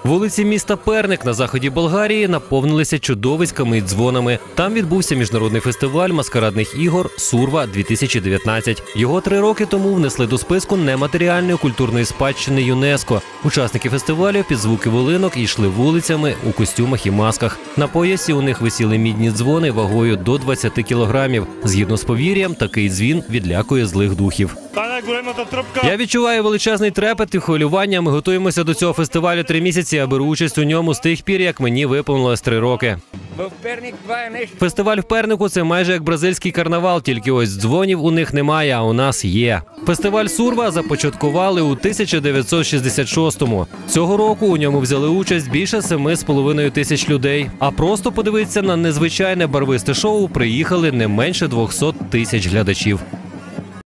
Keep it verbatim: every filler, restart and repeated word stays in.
Вулиці міста Перник на заході Болгарії наповнилися чудовиськами і дзвонами. Там відбувся міжнародний фестиваль маскарадних ігор «Сурва-дві тисячі дев'ятнадцять». Його три роки тому внесли до списку нематеріальної культурної спадщини ЮНЕСКО. Учасники фестивалю під звуки волинок йшли вулицями у костюмах і масках. На поясі у них висіли мідні дзвони вагою до двадцяти кілограмів. Згідно з повір'ям, такий дзвін відлякує злих духів. Я відчуваю величезний трепет і хвилювання. Ми готуємося до цього фестивалю три місяці, а беру участь у ньому з тих пір, як мені виповнилось три роки. Фестиваль в Пернику – це майже як бразильський карнавал, тільки ось дзвонів у них немає, а у нас є. Фестиваль «Сурва» започаткували у тисяча дев'ятсот шістдесят шостому. Цього року у ньому взяли участь більше семи з половиною тисяч людей. А просто подивитися на незвичайне барвисте шоу приїхали не менше двохсот тисяч глядачів.